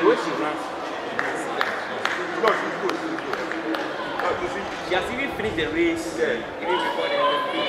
way she runs. No, she's good. She has even finished the race even before the Olympics.